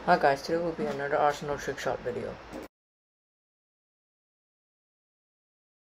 Hi guys, today will be another Arsenal trick shot video.